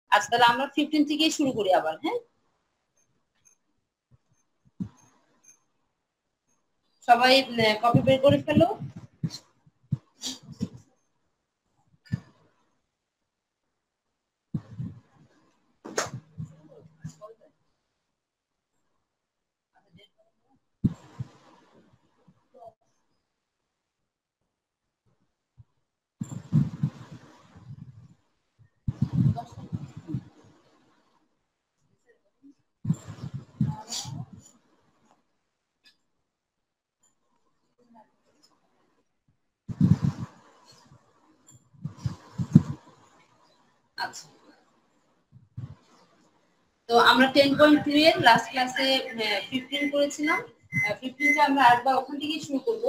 আচ্ছা তাহলে আমরা 15 থেকেই শুরু করি আবার। হ্যাঁ, সবাই কপি বের করে ফেলো। আচ্ছা, তো আমরা 10.2 এর লাস্ট ক্লাসে 15 করেছিলাম। 15 টা আমরা আরেকবার ওখান থেকে শুরু করব।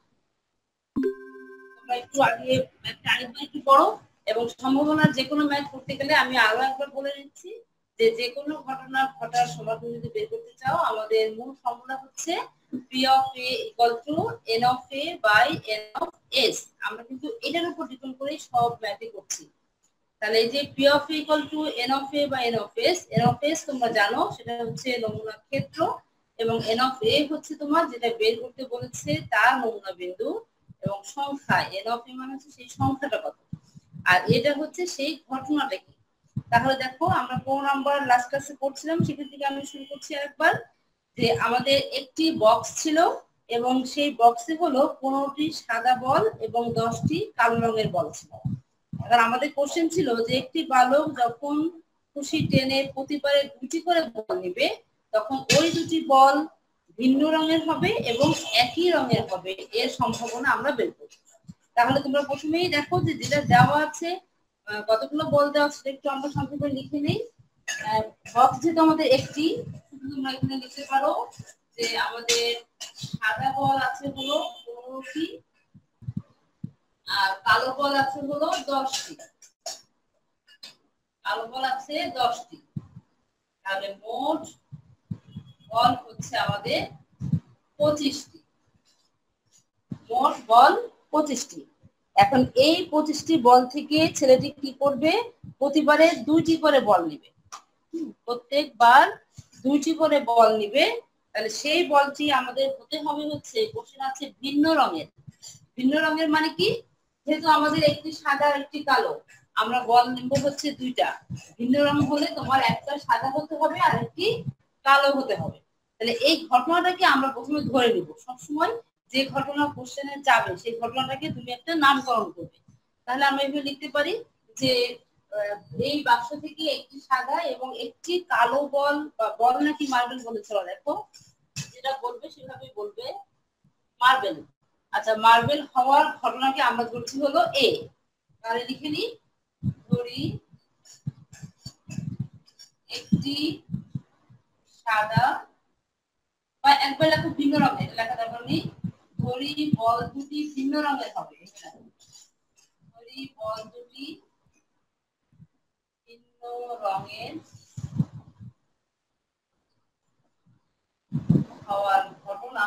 তোমরা একটু আগে ম্যাথটা আরেকবার একটু পড়ো, এবং সম্ভাবনার যে কোনো ম্যাথ করতে গেলে আমি আরো একবার বলে নিচ্ছি যে যে কোনো ঘটনা ঘটার সমাধান যদি বের করতে চাও, আমাদের মূল ফর্মুলা হচ্ছে P of A equal to N of A by N of S। আমরা কিন্তু এটার উপর ডিপেন্ড করে সব ম্যাথই করছি। তাহলে এই যে P of A equal to N of A by N of S, N of S তোমরা জানো সেটা হচ্ছে নমুনা ক্ষেত্র, এবং N of A হচ্ছে তোমার যেটা বের করতে বলেছে তার নমুনা বিন্দু, এবং সংখ্যা N of A মানে হচ্ছে সেই সংখ্যাটা কত, আর এটা হচ্ছে সেই ঘটনাটা কি। তাহলে দেখো আমরা 4 নাম্বার লাস্ট ক্লাসে পড়ছিলাম, সেখান থেকে আমি শুরু করছি আরেকবার। যে আমাদের একটি বক্স ছিল, এবং সেই বক্সে হলো 15টি সাদা বল এবং 10টি কালো রঙের বল ছিল। এবার আমাদের কোশ্চেন ছিল যে একটি বালক যখন খুশি টেনে প্রতিবারে 2টি করে বল নেবে, তখন ওই 2টি বল ভিন্ন রঙের হবে এবং একই রঙের হবে, এর সম্ভাবনা আমরা বের করব। তাহলে তোমরা প্রথমেই দেখো যে যেটা দেওয়া আছে, কতগুলো বল দেওয়া আছে একটু আমরা সংক্ষেপে লিখে নেই। বক্স যেহেতু আমাদের একটি, তোমরা এখানে লিখতে পারো যে আমাদের সাদা বল আছে হলো 15টি, আর কালো বল আছে হলো 10টি। কালো বল আছে 10টি, তাহলে মোট বল হচ্ছে আমাদের 25টি। মোট বল 25টি। এখন এই 25টি বল থেকে ছেলেটি কি করবে, প্রতিবারে 2টি করে বল নেবে, প্রত্যেকবার 2টি করে বল নিবে। তাহলে সেই বলটি আমাদের হতে হবে হচ্ছে, কোশ্চেন আছে ভিন্ন রঙের। ভিন্ন রঙের মানে কি, যেহেতু আমাদের একটি সাদা একটি কালো, আমরা বল নিব হচ্ছে 2টা। ভিন্ন রং হলে তোমার একটা সাদা হতে হবে আর একটি কালো হতে হবে। তাহলে এই ঘটনাটাকে আমরা প্রথমে ধরে নিব। সবসময় যে ঘটনা কোশ্চেনে যাবে সেই ঘটনাটাকে তুমি একটা নামকরণ করবে। তাহলে আমরা এভাবে লিখতে পারি যে এই বাক্স থেকে একটি সাদা এবং একটি কালো বল, বা বল নাকি মার্বেল বলেছে, দেখো যেটা বলবে সেভাবেই বলবে, মার্বেল। আচ্ছা, মার্বেল হওয়ার ঘটনাকে আমরা ধরছি হলো এ। তাহলে লিখে নি, ধরি একটি সাদা, বা একবার লেখো ভিন্ন রঙের, লেখা দরকার নেই। ধরি বল 2টি ভিন্ন রঙের হবে। ধরি বল 2টি ভিন্ন রঙের হওয়ার ঘটনা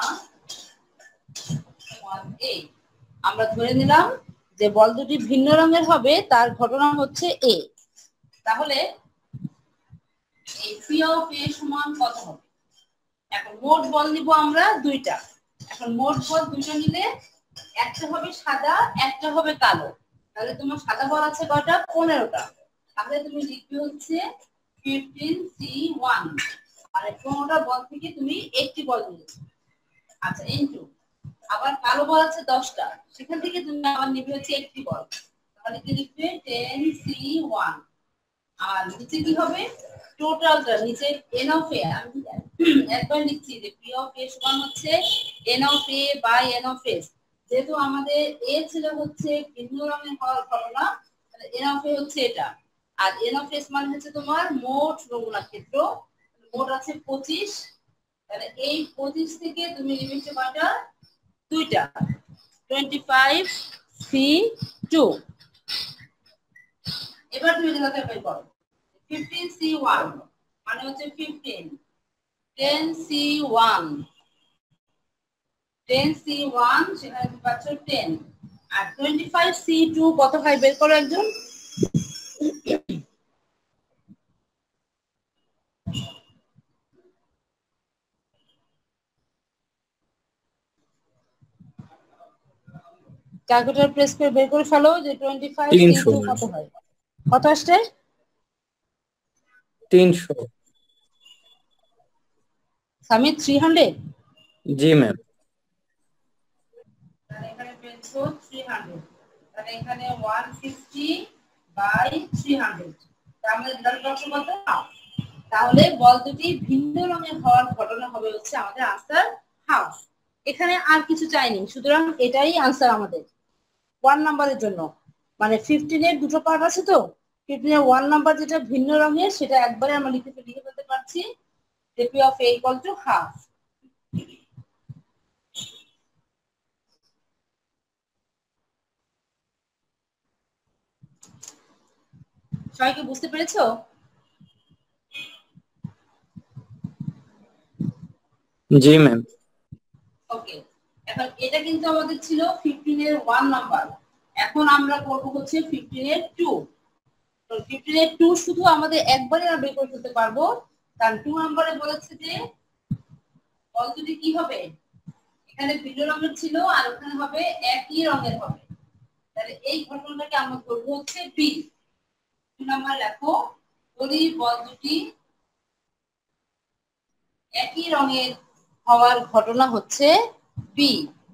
এই। আমরা ধরে নিলাম যে বল 2টি ভিন্ন রঙের হবে, তার ঘটনা হচ্ছে এ। তাহলে এই P of A সমান কত হবে? এখন মোট বল নিব আমরা 2টা। এখন মোট বল 2টা নিলে একটা হবে সাদা, একটা হবে কালো। তাহলে তোমার সাদা বল আছে কয়টা? 15টা। তাহলে তুমি লিখবে হচ্ছে 15C1, আর 15টা বল থেকে তুমি একটি বল নিয়েছো। আচ্ছা, ইনটু আবার কালো বল আছে 10টা, সেখান থেকে তুমি আবার নিবে হচ্ছে একটি বল। তাহলে কি লিখবে 10C1, আর নিচে কি হবে টোটালটা, নিচে N of A। আমি একবার লিখছি যে P of A সমান হচ্ছে N of A by N of S। যেহেতু আমাদের A ছিল হচ্ছে ভিন্ন রঙের হওয়ার ঘটনা, তাহলে N of A হচ্ছে এটা, আর N of S মানে হচ্ছে তোমার মোট নমুনা ক্ষেত্র। মোট আছে 25। তাহলে এই 25 থেকে তুমি নিবে কয়টা? 2টা, 25C2। এবার তুমি এগুলোকে বের করো। 15C1 মানে হচ্ছে 15, 10C1, 10C1 সেখানে তুমি পাচ্ছ 10, আর 25C2 কত হয় বের করো একজন। ক্যালকুলেটর প্রেস করে বের করে ফেলো যে 25 300 ইনটু কত হয়, কত আসছে? 300। সামিত 300। জি ম্যাম। তাহলে এখানে পেয়েছো 300, তাহলে এখানে 150 বাই 300, তার মানে রেজাল্ট কত কত? তাহলে বল দুটি ভিন্ন রঙের হওয়ার ঘটনা হবে হচ্ছে আমাদের আনসার হাফ। এখানে আর কিছু চাইনি, সুতরাং এটাই আনসার আমাদের 1 নাম্বারের জন্য। মানে 15 এর দুটো পার্ট আছে তো, 15 এর 1 নাম্বার যেটা ভিন্ন রঙের সেটা একবারে আমরা লিখে ফেলতে পারছি, p of a equal to half। সবাই কি বুঝতে পেরেছো? জি ম্যাম। ওকে, এখন এটা কিন্তু আমাদের ছিল 15 এর 1 নাম্বার, এখন আমরা করব হচ্ছে 15 এর 2। তো 15 এর 2 শুধু আমাদের একবারে আমরা বের করে ফেলতে পারবো, কারণ 2 নম্বরে বলেছে যে বল দুটি কি হবে, এখানে ভিন্ন রঙের ছিল আর ওখানে হবে একই রঙের হবে, তাহলে এই ঘটনাটাকে আমরা করব হচ্ছে বি। 2 নাম্বার লেখো, বলি বল দুটি একই রঙের হওয়ার ঘটনা হচ্ছে বি।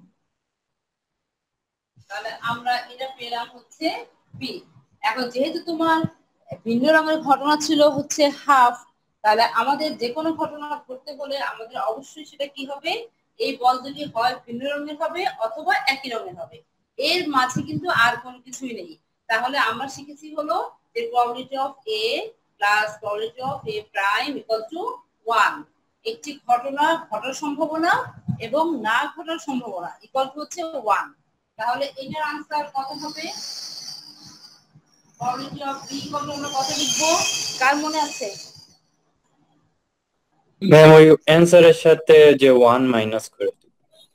তাহলে আমরা এটা পেলাম হচ্ছে বি। এখন যেহেতু তোমার ভিন্ন রঙের ঘটনা ছিল হচ্ছে হাফ, তাহলে আমাদের যে কোনো ঘটনা করতে হলে আমাদের অবশ্যই সেটা কি হবে, এই বল দুটি হয় ভিন্ন রঙের হবে অথবা একই রঙের হবে, এর মাঝে কিন্তু আর কোনো কিছুই নেই। তাহলে আমরা শিখেছি হলো যে probability of A plus probability of A prime equal to 1। একটি ঘটনা ঘটার সম্ভাবনা এবং না ঘটার সম্ভাবনা ইকুয়াল টু হচ্ছে 1। তাহলে এটার আনসার কত হবে? প্রবাবিলিটি অফ বি কত, আমরা কত লিখবো, কার মনে আছে? ম্যাম ওই অ্যান্সারের সাথে যে 1 মাইনাস করে দিব।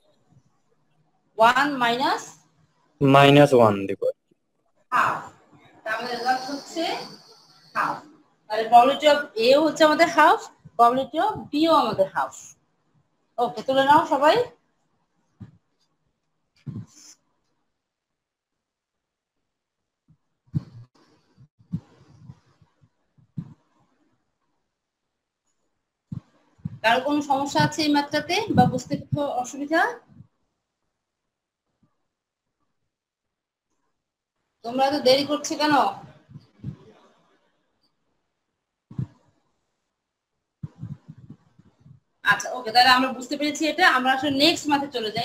1 মাইনাস -1 দিব। হাফ, তাহলে রেজাল্ট হচ্ছে হাফ। তাহলে প্রবাবিলিটি অফ এ হচ্ছে আমাদের হাফ, প্রবাবিলিটি অফ বি ও আমাদের হাফ। ওকে, তুলে নাও সবাই। কারো কোনো সমস্যা আছে এই ম্যাথটাতে বা বুঝতে কোনো অসুবিধা? তোমরা তো দেরি করছে কেন? আচ্ছা ওকে, তাহলে আমরা বুঝতে পেরেছি এটা, আমরা আসলে নেক্সট ম্যাথে চলে যাই।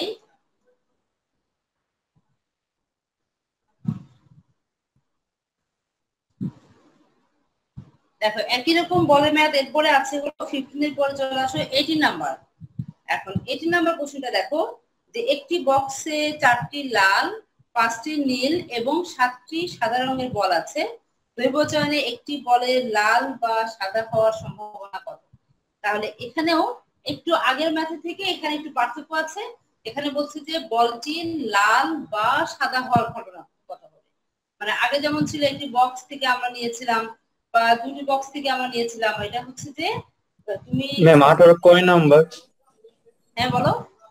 দেখো একই রকম বলের ম্যাথ এরপরে আছে হলো 15 এর পরে চলে আসো 18 নাম্বার। এখন 18 নাম্বার কোশ্চেনটা দেখো, যে একটি বক্সে 4টি লাল, 5টি নীল এবং 7টি সাদা রঙের বল আছে, দৈবচয়নে একটি বলের লাল বা সাদা হওয়ার সম্ভাবনা কত? তাহলে এখানেও একটু আগের ম্যাথে থেকে এখানে একটু পার্থক্য আছে। এখানে বলছে যে বলটি লাল বা সাদা হওয়ার ঘটনা কত হবে। মানে আগে যেমন ছিল একটি বক্স থেকে আমরা নিয়েছিলাম বা দুটি বক্স থেকে আমরা নিয়েছিলাম, এটা হচ্ছে যে তুমি ম্যাম 18 কয় নাম্বার? হ্যাঁ বলো।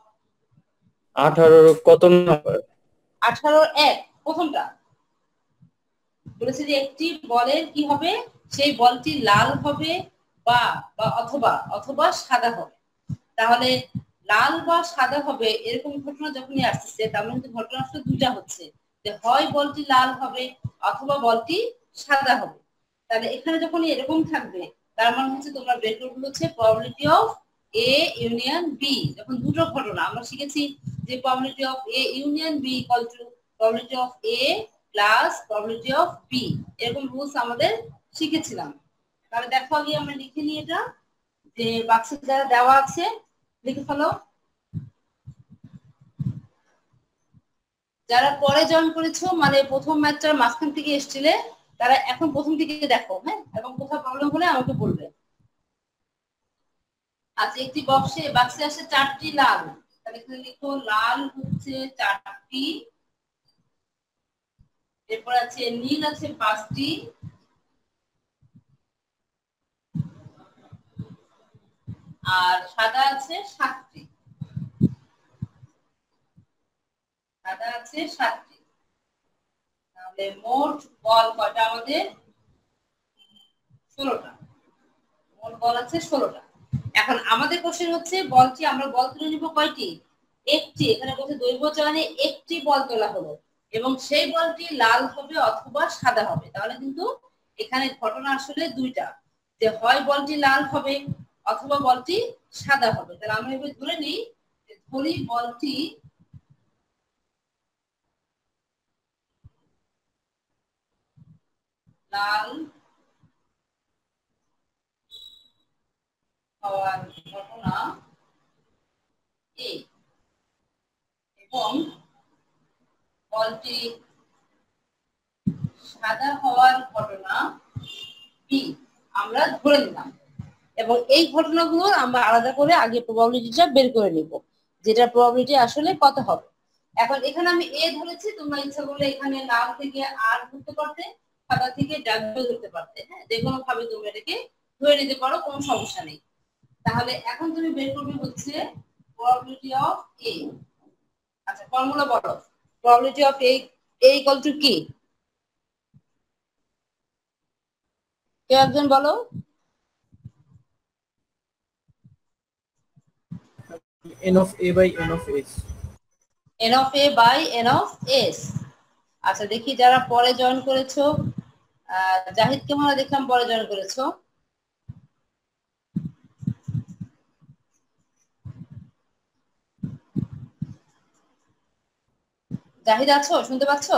18 কত নাম্বার? 18 প্রথমটা বলেছে যে একটি বলের কি হবে, সেই বলটি লাল হবে বা বা অথবা অথবা সাদা হবে। তাহলে লাল বা সাদা হবে এরকম ঘটনা যখনই আসছে, তার মানে কিন্তু ঘটনা আসলে দুটা হচ্ছে, যে হয় বলটি লাল হবে অথবা বলটি সাদা হবে। তাহলে এখানে যখন এরকম থাকবে, তার মানে হচ্ছে তোমরা বের করবে হচ্ছে probability of A union B. যখন দুটো ঘটনা আমরা শিখেছি যে probability of A union B equal to probability of A plus probability of B, এরকম রুলস আমাদের শিখেছিলাম। তাহলে দেখো আগে আমরা লিখে নিই এটা, যে বাক্সে যারা দেওয়া আছে লিখে ফেলো। যারা পরে জয়েন করেছো মানে প্রথম ম্যাচটার মাঝখান থেকে এসেছিলে, তারা এখন প্রথম থেকে দেখো, হ্যাঁ, এবং কোথাও প্রবলেম হলে আমাকে বলবে। আচ্ছা, একটি বাক্সে আসে 4টি লাল, তাহলে এখানে লিখো লাল হচ্ছে 4টি, এরপর আছে নীল আছে 5টি, আর সাদা আছে 7টি। সাদা আছে 7টি। তাহলে মোট বল কয়টা আমাদের 16টা, মোট বল আছে 16টা। এখন আমাদের কোশ্চেন হচ্ছে বলটি আমরা বল তুলে নিব কয়টি, একটি। এখানে বলছে দৈর্ঘ্য চয়নে একটি বল তোলা হলো এবং সেই বলটি লাল হবে অথবা সাদা হবে। তাহলে কিন্তু এখানে ঘটনা আসলে দুইটা, যে হয় বলটি লাল হবে অথবা বলটি সাদা হবে। তাহলে আমরা এবার ধরে নিই, ধরি বলটি লাল হওয়ার ঘটনা এ এবং বলটি সাদা হওয়ার ঘটনা বি আমরা ধরে নিলাম। এবং এই ঘটনাগুলো আমরা আলাদা করে আগে প্রবাবিলিটিটা বের করে নিব, যেটা প্রবাবিলিটি আসলে কত হবে। এখন এখানে আমি এ ধরেছি, তোমরা ইচ্ছা করলে এখানে লাল থেকে আর ধরতে পারতে, সাদা থেকে ডাব্লিউ ধরতে পারতে। হ্যাঁ, যে কোনো ভাবে তুমি এটাকে ধরে নিতে পারো, কোনো সমস্যা নেই। তাহলে এখন তুমি বের করবে হচ্ছে প্রবাবিলিটি অফ এ। আচ্ছা, ফর্মুলা বলো, probability of A equal to কি? কেউ একজন বলো। n of a by n of s। n of a by n of s। আচ্ছা দেখি যারা পরে জয়েন করেছো, জাহিদকে মনে হয় দেখলাম পরে জয়েন করেছো। জাহিদ আছো, শুনতে পাচ্ছ?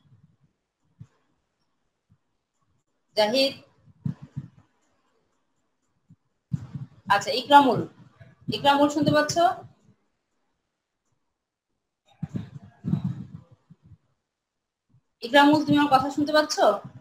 জাহিদ। আচ্ছা ইকরামুল, ইকরামুল শুনতে পাচ্ছ? ইকরামুল তুমি আমার কথা শুনতে পাচ্ছ?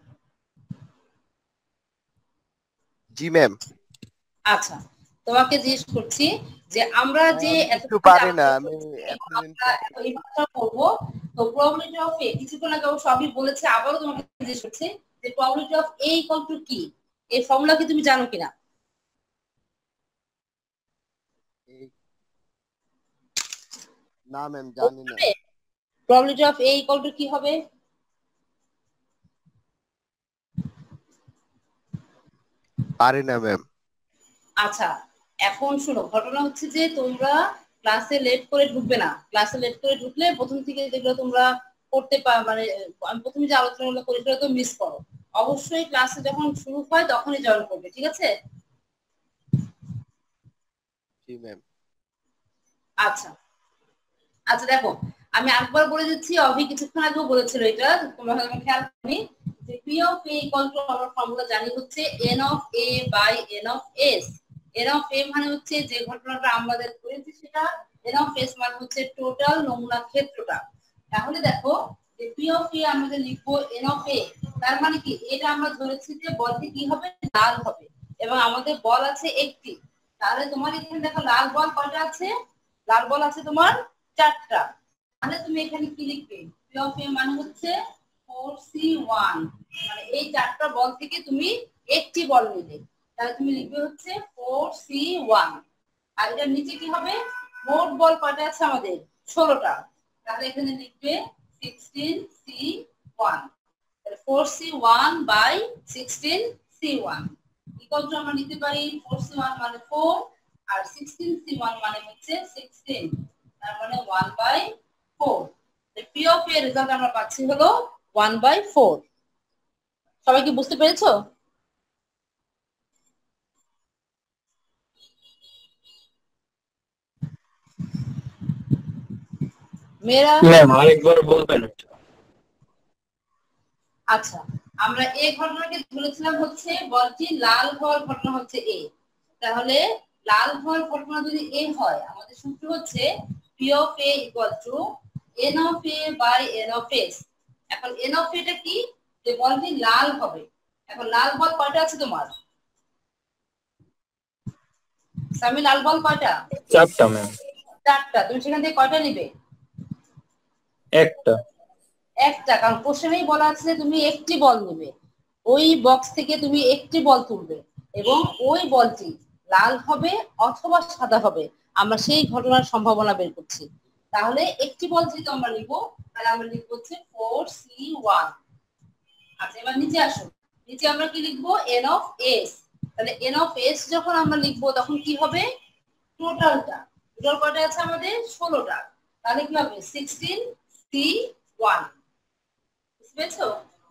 জি ম্যাম। আচ্ছা, তোমাকে জিজ্ঞেস করছি যে আমরা যে একটু পারি না আমি এখন এই ভাষা করবো, তো প্রবাবিলিটি অফ এ কিছুক্ষণ আগে সবই বলেছে, আবারও তোমাকে জিজ্ঞেস করছি যে probability of A equal to কি, এই ফর্মুলা কি তুমি জানো কিনা? না ম্যাম জানি না। Probability of A equal to কি হবে? পারি না ম্যাম। আচ্ছা এখন শুনো, ঘটনা হচ্ছে যে তোমরা ক্লাসে লেট করে ঢুকবে না। ক্লাসে লেট করে ঢুকলে প্রথম থেকে যেগুলো তোমরা করতে মানে আমি প্রথমে যে আলোচনাগুলো করি সেগুলো তো মিস করো। অবশ্যই ক্লাসে যখন শুরু হয় তখনই জয়েন করবে, ঠিক আছে? জি ম্যাম। আচ্ছা আচ্ছা দেখো, আমি একবার বলে দিচ্ছি, অভি কিছুক্ষণ আগেও বলেছিল এটা, তোমরা হয়তো খেয়াল করনি, যে P of A equal to আমরা ফর্মুলা জানি হচ্ছে n of A by n of S. N of A মানে হচ্ছে যে ঘটনাটা আমাদের করেছি সেটা, এন অফ এস মানে হচ্ছে টোটাল নমুনা ক্ষেত্রটা। তাহলে দেখো যে পি অফ এ আমাদের লিখবো এন অফ এ, তার মানে কি এটা আমরা ধরেছি যে বলটি কি হবে, লাল হবে এবং আমাদের বল আছে একটি। তাহলে তোমার এখানে দেখো লাল বল কয়টা আছে, লাল বল আছে তোমার 4টা। তাহলে তুমি এখানে কি লিখবে, পি অফ এ মানে হচ্ছে 4c1, মানে এই 4টা বল থেকে তুমি একটি বল নিলে, তাহলে তুমি লিখবে হচ্ছে 4c1। আর এটার নিচে কি হবে, মোট বল কয়টা আছে আমাদের 16টা, তাহলে এখানে লিখবে 16c1। তাহলে 4c1 by 16c1 equal to আমরা নিতে পারি 4c1 মানে 4 আর 16c1 মানে হচ্ছে 16, তার মানে 1/4। পি অফ এর রেজাল্ট আমরা পাচ্ছি হলো 1/4। সবাই কি বুঝতে পেরেছো? মেয়েরা ম্যাম আরেকবার বলবেন? আচ্ছা, আমরা এই ঘটনাকে ধরেছিলাম হচ্ছে বলটি লাল হওয়ার ঘটনা হচ্ছে এ। তাহলে লাল হওয়ার ঘটনা যদি এ হয়, আমাদের সূত্র হচ্ছে P of A equal to n of A by n of S. এখন এন অফ এটা কি, যে বলটি লাল হবে। এখন লাল বল কয়টা আছে তোমার সামি, লাল বল কয়টা? 4টা ম্যাম। 4টা। তুমি সেখান থেকে কয়টা নিবে? একটা। একটা, কারণ কোশ্চেনেই বলা আছে যে তুমি একটি বল নেবে, ওই বক্স থেকে তুমি একটি বল তুলবে এবং ওই বলটি লাল হবে অথবা সাদা হবে, আমরা সেই ঘটনার সম্ভাবনা বের করছি। তাহলে একটি বল যেহেতু আমরা নিব, তাহলে আমরা লিখবো হচ্ছে 4c1। আচ্ছা এবার নিচে আসো, নিচে আমরা কি লিখবো n অফ s। তাহলে n অফ s যখন আমরা লিখবো তখন কি হবে, টোটালটা, টোটাল কয়টা আছে আমাদের 16টা, তাহলে কি হবে 16 c1। বুঝতে পেরেছো?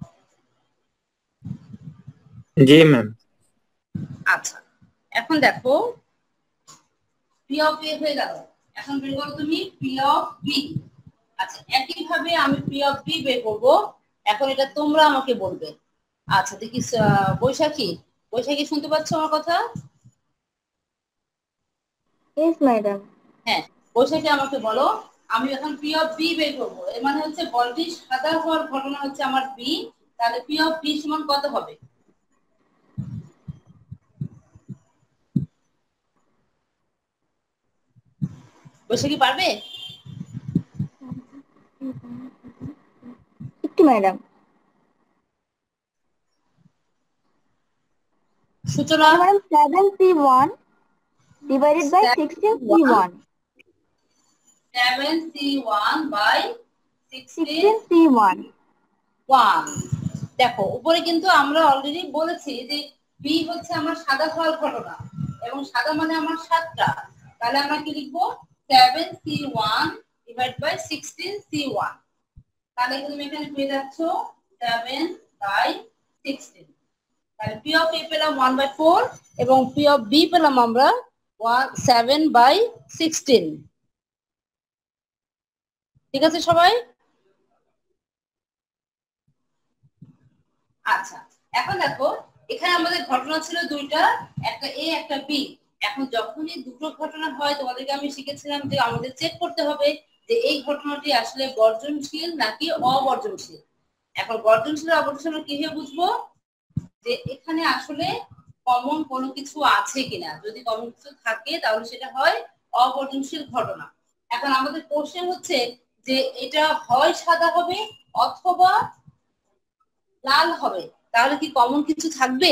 জি ম্যাম। আচ্ছা এখন দেখো p অফ a হয়ে গেল, এখন বের করো তুমি p অফ b। আচ্ছা একই ভাবে আমি p অফ b বের করব, এখন এটা তোমরা আমাকে বলবে। আচ্ছা দেখি বৈশাখী, বৈশাখী শুনতে পাচ্ছ আমার কথা? Yes, madam. হ্যাঁ, বৈশাখী আমাকে বলো, আমি এখন p অফ b বের করবো, এর মানে হচ্ছে বলটি সাদা হওয়ার ঘটনা হচ্ছে আমার b, তাহলে p অফ b সমান কত হবে? বৈশাখী পারবে? একটু ম্যাডাম। সূচনা madam 7C1 divided by 16C1. 7c1 by 16 16C1. 1। দেখো উপরে কিন্তু আমরা অলরেডি বলেছি যে b হচ্ছে আমার সাদা হওয়ার ঘটনা, এবং সাদা মানে আমার 7টা, তাহলে আমরা কি লিখবো 7c1 ডিভাইড বাই 16c1। তাহলে তুমি এখানে পেয়ে যাচ্ছ 7/16। তাহলে p অফ a পেলাম 1/4 এবং p অফ b পেলাম আমরা 7/16। ঠিক আছে সবাই? আচ্ছা এখন দেখো এখানে আমাদের ঘটনা ছিল দুইটা, একটা এ একটা বি। এখন যখনই দুটো ঘটনা হয় তোমাদেরকে আমি শিখেছিলাম যে আমাদের চেক করতে হবে যে এই ঘটনাটি আসলে বর্জনশীল নাকি অবর্জনশীল। এখন বর্জনশীল অবর্জনশীল কিভাবে বুঝবো, যে এখানে আসলে কমন কোনো কিছু আছে কিনা, যদি কমন কিছু থাকে তাহলে সেটা হয় অবর্জনশীল ঘটনা। এখন আমাদের কোশ্চেন হচ্ছে যে এটা হয় সাদা হবে অথবা লাল হবে, তাহলে কি কমন কিছু থাকবে?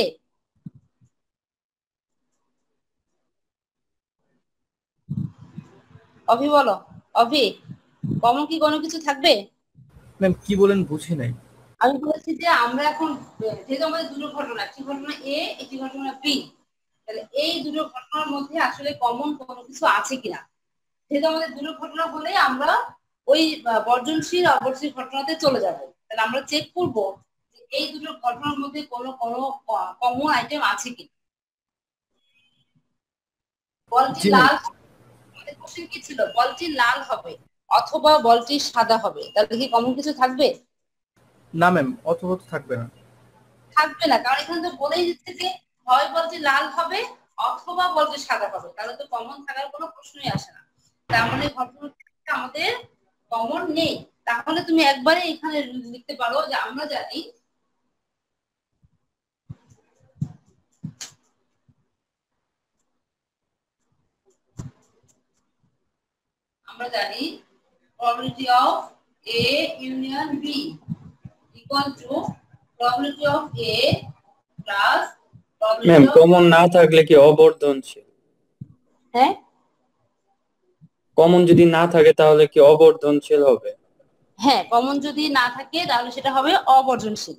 অভি বলো, অভি কমন কি কোনো কিছু থাকবে? ম্যাম কি বলেন বুঝি নাই। আমি বলছি যে আমরা এখন যেহেতু আমাদের দুটো ঘটনা, একটি ঘটনা এ একটি ঘটনা বি, তাহলে এই দুটো ঘটনার মধ্যে আসলে কমন কোনো কিছু আছে কিনা। যেহেতু আমাদের দুটো ঘটনা হলে আমরা ওই বর্জনশীল অবর্জনশীল ঘটনাতে চলে যাব, তাহলে আমরা চেক করব যে এই দুটো ঘটনার মধ্যে কোনো কোনো কমন আইটেম আছে কিনা। বলটি জি ম্যাম। লাল, আমাদের কোশ্চেন কি ছিল, বলটি লাল হবে অথবা বলটি সাদা হবে, তাহলে কি কমন কিছু থাকবে? না ম্যাম, অথবা তো থাকবে না। থাকবে না, কারণ এখানে তো বলেই দিচ্ছে যে হয় বলটি লাল হবে অথবা বলটি সাদা হবে, তাহলে তো কমন থাকার কোনো প্রশ্নই আসে না। তার মানে ঘটনাটা আমাদের কমন নেই। তাহলে তুমি একবারে এখানে লিখতে পারো যে আমরা জানি probability of A union B equal to probability of A plus ma'am probability of common না থাকলে কি অবর্ধনশীল? হ্যাঁ কমন যদি না থাকে তাহলে কি অবর্ধনশীল হবে? হ্যাঁ, কমন যদি না থাকে তাহলে সেটা হবে অবর্জনশীল।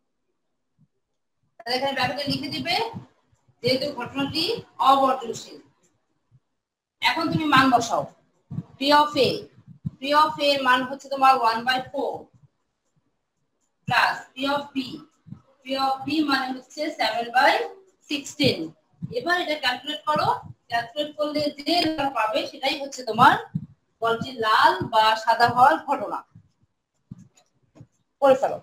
তাহলে এখানে ব্র্যাকেটে লিখে দিবে যেহেতু ঘটনাটি অবর্জনশীল। এখন তুমি মান বসাও, p of a, p of a এর মান হচ্ছে তোমার 1/4 plus p of b, p of b মানে হচ্ছে 7/16। এবার এটা ক্যালকুলেট করো, ক্যালকুলেট করলে যে রেজাল্ট পাবে সেটাই হচ্ছে তোমার বলটি লাল বা সাদা হওয়ার ঘটনা। করে ফেলো।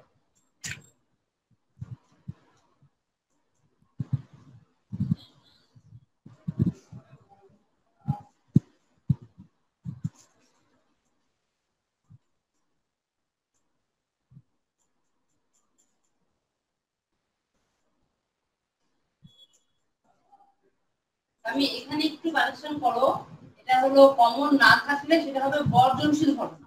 আমি এখানে একটু কারেকশন করো, এটা হলো কমন না থাকলে সেটা হবে বর্জনশীল ঘটনা,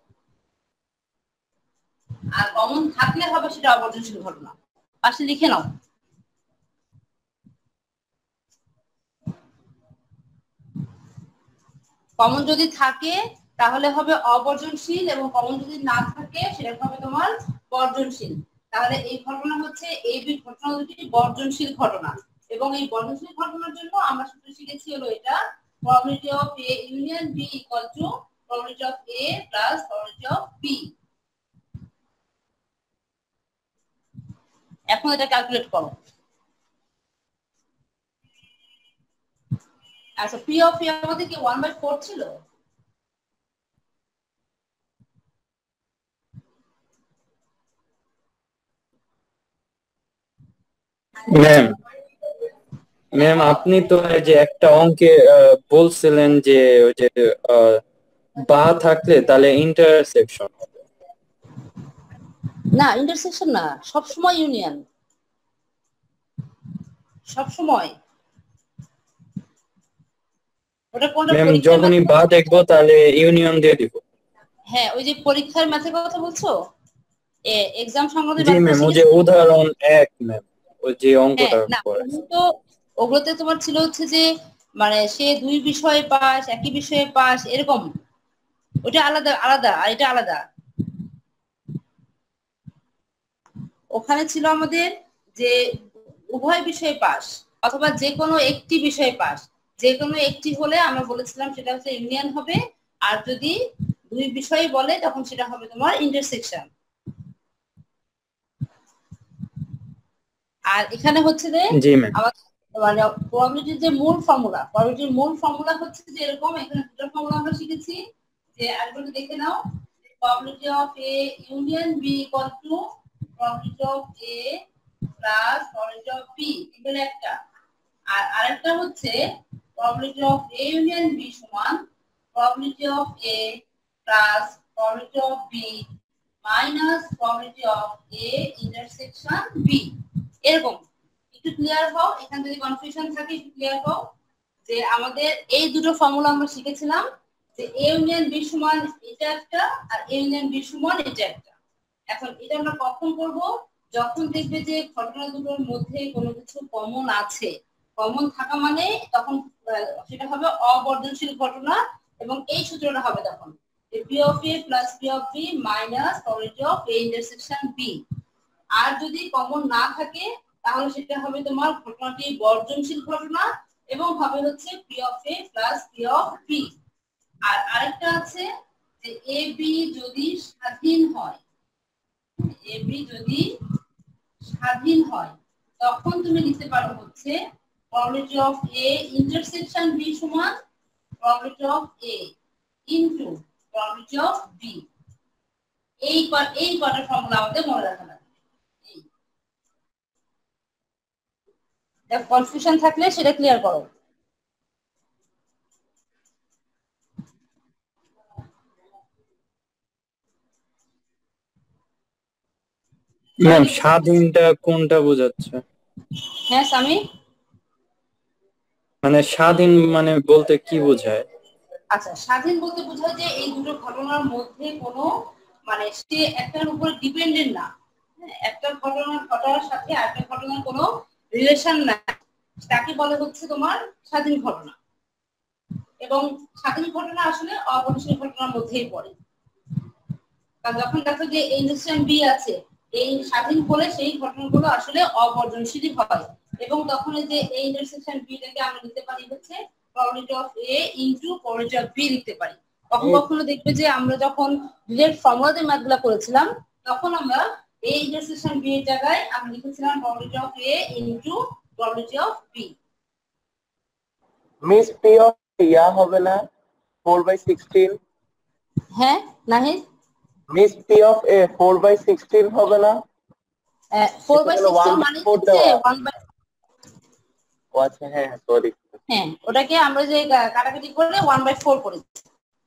আর কমন থাকলে হবে সেটা অবর্জনশীল ঘটনা। পাশে লিখে নাও। কমন যদি থাকে তাহলে হবে অবর্জনশীল, এবং কমন যদি না থাকে সেটা হবে তোমার বর্জনশীল। তাহলে এই ঘটনা হচ্ছে এই দুই ঘটনা দুটি বর্জনশীল ঘটনা, এবং এই বর্জনশীল ঘটনার জন্য আমরা সূত্র শিখেছি হলো এটা probability of A union B equal to probability of A plus probability of B। এখন এটা ক্যালকুলেট করো। আচ্ছা, P of A আমাদের কি 1/4 ছিল? ম্যাম ম্যাম আপনি তো এই যে একটা অঙ্কে বলছিলেন যে ওই যে বা থাকলে তাহলে ইন্টারসেকশন হবে। না, ইন্টারসেকশন না, সব সময় ইউনিয়ন, সব সময়। ওটা কোনটা ম্যাম পরীক্ষার যখনই ম্যাথে? বা দেখবো তাহলে ইউনিয়ন দিয়ে দিব। হ্যাঁ, ওই যে পরীক্ষার ম্যাথের কথা বলছো, এক্সাম সংক্রান্ত জি ম্যাথটা ম্যাম, ওই যে শিখেছো? উদাহরণ 1 ম্যাম, ওই যে হ্যাঁ, অঙ্কটা না করেছে। ওগুলোতে তোমার ছিল হচ্ছে যে মানে সে দুই বিষয়ে পাস, একই বিষয়ে পাস, এরকম। ওটা আলাদা আলাদা, আর এটা আলাদা। ওখানে ছিল আমাদের যে উভয় বিষয়ে পাস অথবা যে কোনো একটি বিষয়ে পাস। যে কোনো একটি হলে আমরা বলেছিলাম সেটা হচ্ছে ইউনিয়ন হবে, আর যদি দুই বিষয় বলে তখন সেটা হবে তোমার ইন্টারসেকশন। আর এখানে হচ্ছে যে জি ম্যাম। আমাদের মানে প্রবাবিলিটির যে মূল ফর্মুলা হচ্ছে যে এরকম। এখানে দুটো ফর্মুলা আমরা শিখেছি, যে আরেকটু দেখে নাও। probability of A union B equal to probability of A plus probability of B, এগুলো একটা। আর আরেকটা হচ্ছে probability of A union B সমান probability of A plus probability of B minus probability of A intersection B। এরকম একটু clear হও, এখানে যদি কনফিউশন থাকে একটু ক্লিয়ার হও যে আমাদের এই দুটো ফর্মুলা আমরা শিখেছিলাম, যে A ইউনিয়ন B সমান এটা একটা, আর A ইউনিয়ন B সমান এটা একটা। এখন এটা আমরা কখন করব? যখন দেখবে যে ঘটনা দুটোর মধ্যে কোনো কিছু কমন আছে। কমন থাকা মানে তখন সেটা হবে অবর্ধনশীল ঘটনা, এবং এই সূত্রটা হবে তখন P of A plus P of B minus probability of A intersection B। আর যদি কমন না থাকে তাহলে সেটা হবে তোমার ঘটনাটি বর্জনশীল ঘটনা, এবং হবে হচ্ছে P of A plus P of B। আর আরেকটা আছে যে A B যদি স্বাধীন হয়, A B যদি স্বাধীন হয় তখন তুমি লিখতে পারো হচ্ছে probability of A intersection B সমান probability of A into probability of B। এই কটার ফর্মুলা আমাদের মনে রাখা লাগবে। কনফিউশন থাকলে সেটা ক্লিয়ার করো। ম্যাম স্বাধীনটা কোনটা বোঝাচ্ছে? হ্যাঁ সামি, মানে স্বাধীন মানে বলতে কি বোঝায়? আচ্ছা, স্বাধীন বলতে বোঝায় যে এই দুটো ঘটনার মধ্যে কোনো মানে সে একটার উপর ডিপেন্ডেন্ট না। একটা ঘটনা ঘটার সাথে আরেকটা ঘটনার কোনো রিলেশন নাই, তাকে বলে হচ্ছে তোমার স্বাধীন ঘটনা। এবং স্বাধীন ঘটনা আসলে অবর্ণশীল ঘটনার মধ্যেই পড়ে। কারণ যখন দেখো যে এই ইন্ডাস্ট্রিয়াল বি আছে, এই স্বাধীন হলে সেই ঘটনাগুলো আসলে অবর্জনশীল হয়, এবং তখন যে এই ইন্টারসেকশন বিটাকে আমরা নিতে পারি হচ্ছে probability of A into probability of B লিখতে পারি। কখনো কখনো দেখবে যে আমরা যখন ডিরেক্ট ফর্মুলা দিয়ে ম্যাথগুলো করেছিলাম তখন আমরা এই ইন্টারসেকশন বি এর জায়গায় আমরা লিখেছিলাম probability of A into probability of B। Miss P of ইয়া হবে না 4/16? হ্যাঁ Nahid, miss P of A 4/16 হবে না? 4/16 মানে হচ্ছে 1/, ও আচ্ছা, হ্যাঁ সরি। হ্যাঁ ওটাকে আমরা যে কাটাকাটি করে 1/4 করেছি।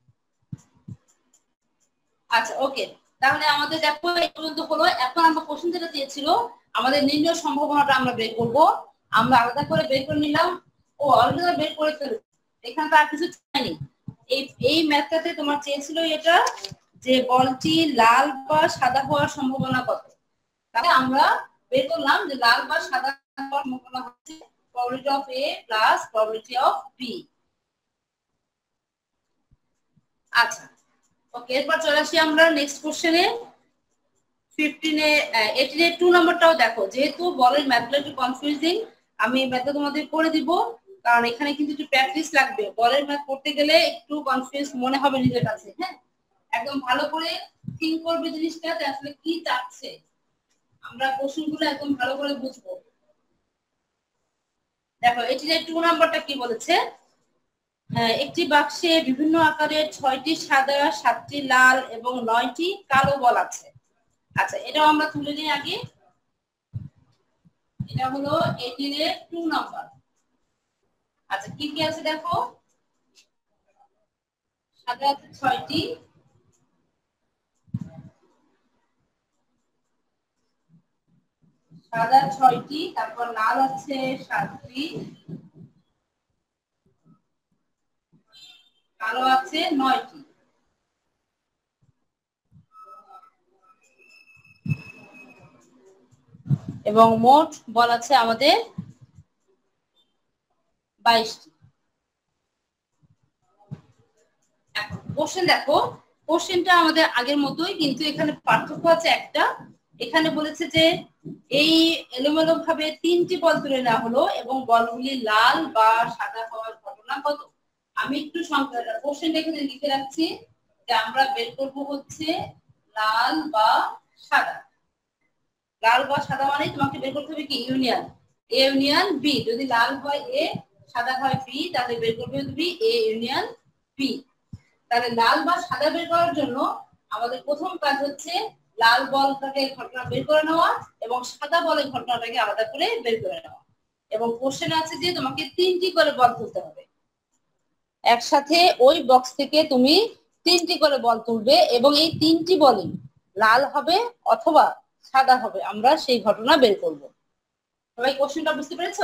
আচ্ছা ওকে, তাহলে আমাদের দেখো এই পর্যন্ত হলো। এখন আমরা কোশ্চেন যেটা দিয়েছিল আমাদের নির্ণয় সম্ভাবনাটা আমরা বের করব। আমরা আলাদা করে বের করে নিলাম, ও অলরেডি বের করে ফেলেছি, এখানে তো আর কিছু চাইনি। এই ম্যাথটাতে তোমার চেয়েছিল এটা যে বলটি লাল বা সাদা হওয়ার সম্ভাবনা কত। তাহলে আমরা বের করলাম যে লাল বা সাদা হওয়ার সম্ভাবনা হচ্ছে probability of A plus probability of B। আচ্ছা ওকে, এরপর চলে আসি আমরা নেক্সট কোশ্চেনে। 15 এ 18 এর 2 নম্বরটাও দেখো, যেহেতু বলের ম্যাথগুলো একটু কনফিউজিং, আমি ম্যাথটা তোমাদের করে দিব, কারণ এখানে কিন্তু একটু প্র্যাকটিস লাগবে। বলের ম্যাথ করতে গেলে একটু কনফিউজ মনে হবে নিজের কাছে, হ্যাঁ, একদম ভালো করে থিঙ্ক করবে জিনিসটা যে আসলে কি চাচ্ছে, আমরা কোশ্চেনগুলো একদম ভালো করে বুঝবো। দেখো 18 এর 2 নম্বরটা কি বলেছে, একটি বাক্সে বিভিন্ন আকারের 6টি সাদা, 7টি লাল এবং 9টি কালো বল আছে। আচ্ছা, এটাও আমরা তুলে নিই আগে। এটা হলো 18 এর 2 নাম্বার। আচ্ছা, কি কি আছে দেখো, সাদা আছে 6টি, সাদা 6টি, তারপর লাল আছে 7টি, কালো আছে 9টি। এবং মোট বল আছে আমাদের 22টি। এখন কোশ্চেন দেখো, কোশ্চেনটা আমাদের আগের মতোই, কিন্তু এখানে পার্থক্য আছে একটা। এখানে বলেছে যে এই এলোমেলো ভাবে 3টি বল তুলে নেওয়া হলো এবং বলগুলি লাল বা সাদা হওয়ার ঘটনা কত। আমি একটু সংখ্যাটা কোশ্চেনটা এখানে লিখে রাখছি যে আমরা বের করব হচ্ছে লাল বা সাদা। লাল বা সাদা মানে তোমাকে বের করতে হবে কি ইউনিয়ন, এ ইউনিয়ন বি। যদি লাল হয় এ, সাদা হয় বি, তাহলে বের করবে তুমি এ ইউনিয়ন বি। তাহলে লাল বা সাদা বের করার জন্য আমাদের প্রথম কাজ হচ্ছে লাল বলটাকে ঘটনা বের করে নেওয়া এবং সাদা বলের ঘটনাটাকে আলাদা করে বের করে নেওয়া। এবং কোশ্চেন আছে যে তোমাকে 3টি করে বল তুলতে হবে, একসাথে ওই বক্স থেকে তুমি 3টি করে বল তুলবে এবং এই 3টি বলই লাল হবে অথবা সাদা হবে, আমরা সেই ঘটনা বের করব। সবাই কোশ্চেনটা বুঝতে পেরেছো?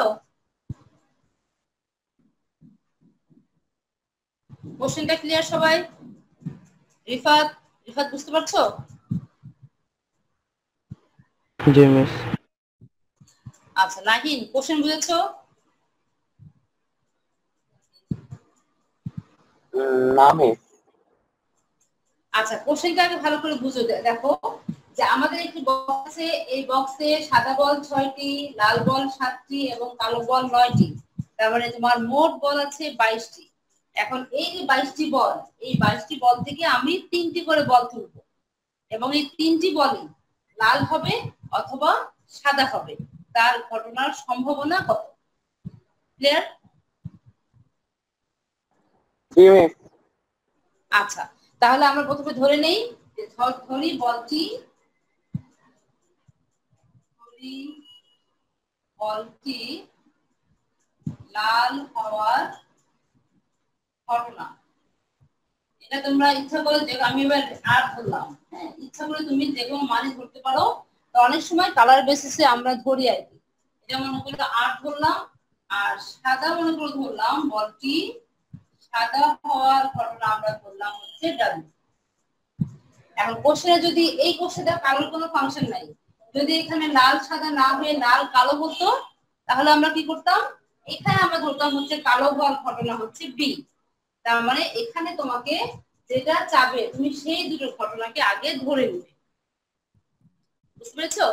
কোশ্চেনটা ক্লিয়ার সবাই? রিফাত, রিফাত বুঝতে পারছো? জি মিস। আচ্ছা, নাহিন কোশ্চেন বুঝেছো? না মিস। আচ্ছা, কোশ্চেনটা আগে ভালো করে বুঝো। দেখো যে আমাদের একটি বক্স আছে, এই বক্সে সাদা বল 6টি, লাল বল 7টি এবং কালো বল 9টি। তার মানে তোমার মোট বল আছে 22টি। এখন এই যে 22টি বল, এই 22টি বল থেকে আমি 3টি করে বল তুলবো এবং এই 3টি বলই লাল হবে অথবা সাদা হবে, তার ঘটনার সম্ভাবনা কত? ক্লিয়ার? জি মিস। আচ্ছা, তাহলে আমরা প্রথমে ধরে নেই যে ধরি বলটি লাল হওয়ার ঘটনা। এটা তোমরা ইচ্ছা করে দেখো, আমি এবার আর ধরলাম, হ্যাঁ, ইচ্ছা করে তুমি যে কোনো মানে ধরতে পারো। তো অনেক সময় কালার বেসিসে আমরা ধরি আর কি। এটা মনে করলে 8 ধরলাম, আর সাদা মনে করে ধরলাম বলটি সাদা হওয়ার ঘটনা আমরা ধরলাম হচ্ছে ডাব্লিউ। এখন কোশ্চেনে যদি এই কোশ্চেনে কালোর কোনো ফাংশন নাই, যদি এখানে লাল সাদা না হয়ে লাল কালো হতো, তাহলে আমরা কি করতাম, এখানে আমরা ধরতাম হচ্ছে কালো হওয়ার ঘটনা হচ্ছে বি। তার মানে এখানে তোমাকে যেটা চাবে তুমি সেই দুটো ঘটনাকে আগে ধরে নিবে। বুঝতে পেরেছো?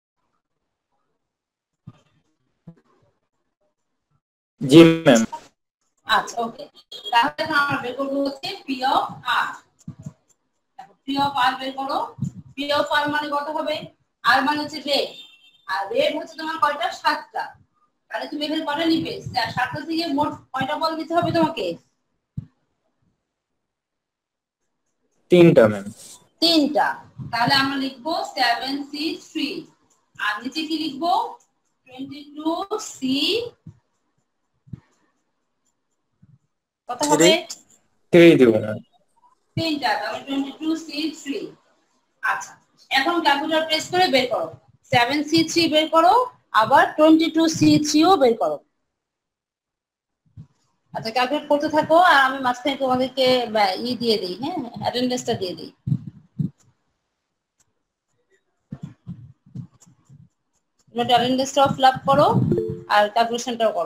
জি ম্যাম। আচ্ছা, ওকে। তাহলে এখন আমরা বের করবো হচ্ছে P of R. P of R বের করো। পি অফ আর মানে কত হবে? আর মানে হচ্ছে রেড, আর রেড হচ্ছে তোমার কয়টা? 7টা। তাহলে তুমি এখানে কয়টা নিবে? 7টা থেকে মোট কয়টা বল দিতে হবে তোমাকে? 3টা ম্যাম। 3টা। তাহলে আমরা লিখবো 7C3, আর নিচে কি লিখবো? 22C কত হবে? 3 দিব ম্যাম। 3টা, তাহলে 22C3। আচ্ছা, এখন ক্যালকুলেটর প্রেস করে বের করো। 7C3 বের করো, আবার 22C3 ও বের করো। আচ্ছা, ক্যালকুলেট করতে থাকো আর আমি মাঝখানে তোমাদেরকে দিয়ে দিই, হ্যাঁ, অ্যাটেন্ডেন্সটা দিয়ে দিই। তোমরা অ্যাটেন্ডেন্সটাও ফিল আপ করো আর ক্যালকুলেশনটাও করো।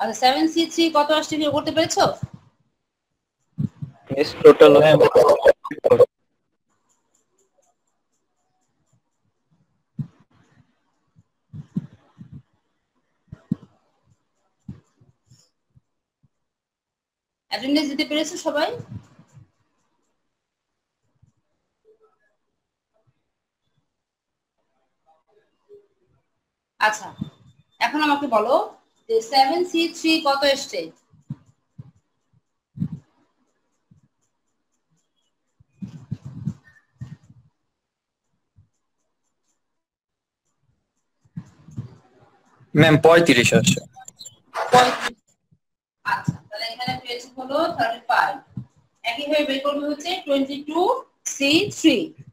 আচ্ছা 7C3 কত আসছে কি করতে পেরেছো? মিস টোটাল অ্যাটেন্ডেন্স দিতে পেরেছো সবাই? আচ্ছা এখন আমাকে বলো যে 7C3 কত আসছে? ম্যাম 35 আসছে। 35। আচ্ছা তাহলে এখানে পেয়েছি হলো 35। একইভাবে বের করবে হচ্ছে 22C3।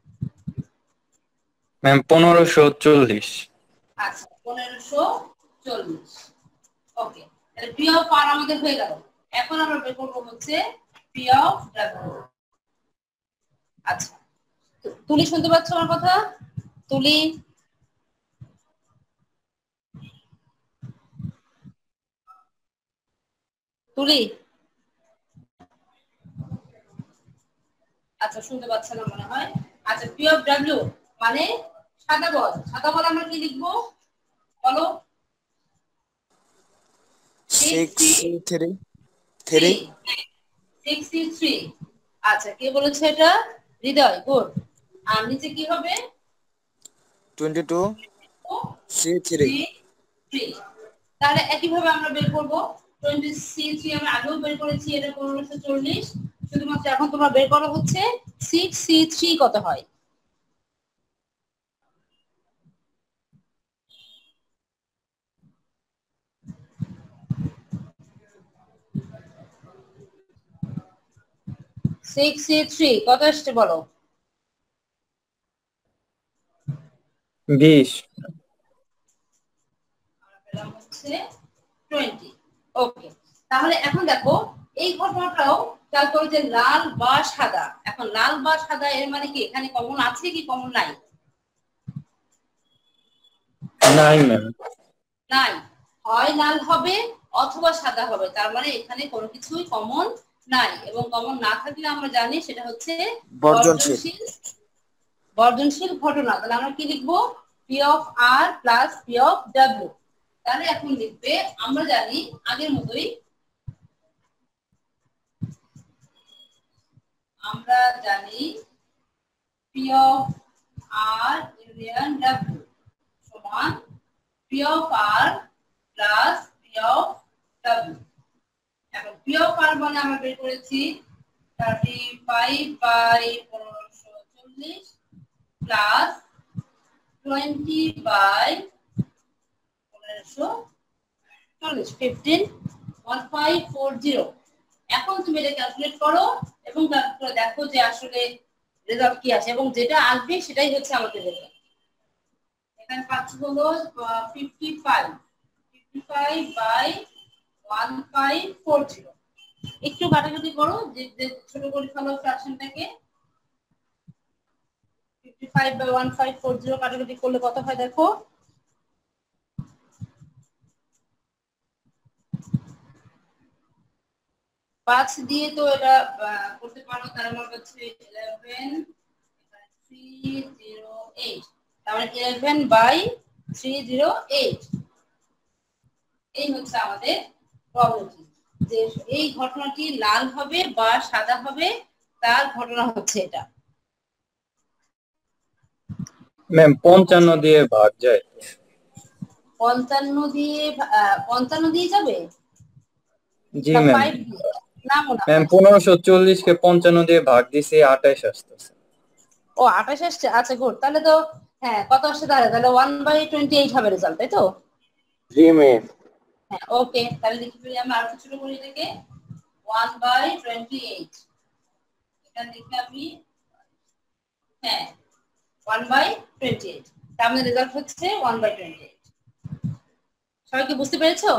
ম্যাম 1540। আচ্ছা 1540। ওকে তাহলে পি অফ আর আমাদের হয়ে গেল। এখন আমরা বের করবো হচ্ছে পি অফ ডাব্লিউ। আচ্ছা তুলি শুনতে পাচ্ছ আমার কথা? তুলি তুলি আচ্ছা শুনতে পাচ্ছে না মনে হয়। আচ্ছা পি অফ ডাব্লিউ মানে সাদা বল। সাদা বল আমরা কি লিখবো বলো? 6C3। আচ্ছা কে বলেছে এটা? হৃদয়। গুড। আর নিচে কি হবে? 22C3। তাহলে একইভাবে আমরা বের করব 20C3 আমরা আগেও বের করেছি, এটা 1540। শুধুমাত্র এখন তোমরা বের করা হচ্ছে 6C3 কত হয়। C3 কত আসছে বলো? 20। হচ্ছে 20। ওকে তাহলে এখন দেখো এই ঘটনাটাও খেয়াল করো যে লাল বা সাদা। এখন লাল বা সাদা এর মানে কি এখানে কমন আছে কি কমন নাই? নাই ম্যাম। নাই। হয় লাল হবে অথবা সাদা হবে, তার মানে এখানে কোনো কিছুই কমন নাই। এবং কমন না থাকলে আমরা জানি সেটা হচ্ছে বর্জনশীল। বর্জনশীল ঘটনা। তাহলে আমরা কি লিখবো? P of R plus P of W. তাহলে এখন লিখবে আমরা জানি আগের মতোই আমরা জানি P of R union W সমান P of R plus P of W. এখন পি অফ আর মানে আমরা বের করেছি 35/1540 প্লাস 20/1540 1540। এখন তুমি এটা ক্যালকুলেট করো এবং তারপরে দেখো যে আসলে রেজাল্ট কি আসে, এবং যেটা আসবে সেটাই হচ্ছে আমাদের রেজাল্ট। এখানে পাচ্ছি হলো 55/1540। একটু কাটাকাটি করো, যে ছোট করে ফেলো ফ্র্যাকশনটাকে। 55/1540 কাটাকাটি করলে কত হয় দেখো? 5 দিয়ে তো এটা করতে পারো, তার মানে হচ্ছে 11/308। তাহলে 11/308। এই হচ্ছে আমাদের প্রবলেমটি, যে এই ঘটনাটি লাল হবে বা সাদা হবে, তার ঘটনা হচ্ছে এটা। ম্যাম 55 দিয়ে ভাগ যায়। 55 দিয়ে যাবে? জি ম্যাম। 5 দিয়ে? না মনে ম্যাম হয়। 1540 কে 55 দিয়ে ভাগ দিছি 28 আসতেছে। ও 28 আসছে। আচ্ছা গুড। তাহলে তো হ্যাঁ কত আসছে তাহলে 1/28 হবে রেজাল্ট, তাই তো? জি ম্যাম। হ্যাঁ ওকে তাহলে লিখে ফেলি আমরা আর কিছু করি এটাকে 1/28। এটা লিখে আমি হ্যাঁ 1/28। তার মানে রেজাল্ট হচ্ছে 1/28। সবাই কি বুঝতে পেরেছো?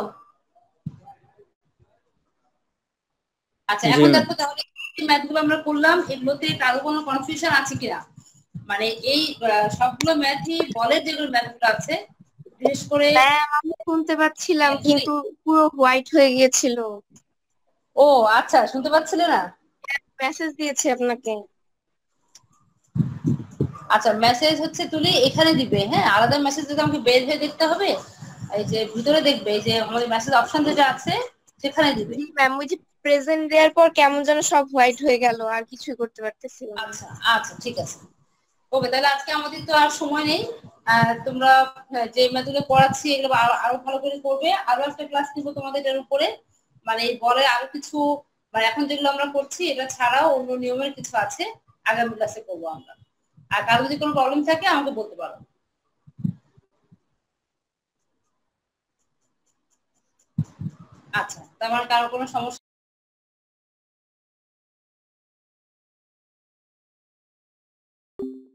আচ্ছা জি এখন ম্যাম। দেখো তাহলে এই ম্যাথগুলো আমরা করলাম, এগুলোতে কারো কোনো কনফিউশন আছে কিনা? মানে এই সবগুলো ম্যাথই বলের যেগুলো ম্যাথগুলো আছে বিশেষ করে ম্যাম আমি শুনতে পাচ্ছিলাম কিন্তু পুরো হোয়াইট হয়ে গিয়েছিল। ও আচ্ছা, শুনতে পাচ্ছিলে না? মেসেজ দিয়েছি আপনাকে। আচ্ছা, মেসেজ হচ্ছে তুলি এখানে দিবে, হ্যাঁ, আলাদা মেসেজ যদি আমাকে বের হয়ে দেখতে হবে, এই যে ভিতরে দেখবে, এই যে আমাদের মেসেজ অপশন যেটা আছে সেখানে দিবে। জি ম্যাম, ওই যে প্রেজেন্ট দেওয়ার পর কেমন যেন সব হোয়াইট হয়ে গেল, আর কিছুই করতে পারতেছি না। আচ্ছা আচ্ছা, ঠিক আছে। ওকে, তাহলে আজকে আমাদের তো আর সময় নেই। তোমরা যে ম্যাথগুলো পড়াচ্ছি এগুলো আরো ভালো করে করবে। আরো একটা ক্লাস নিব তোমাদের এর উপরে, মানে এই বলের আরো কিছু, মানে এখন যেগুলো আমরা করছি এটা ছাড়াও অন্য নিয়মের কিছু আছে, আগামী ক্লাসে করবো আমরা। আর কারো যদি কোনো প্রবলেম থাকে আমাকে বলতে পারো। আচ্ছা, তার মানে কারো কোনো সমস্যা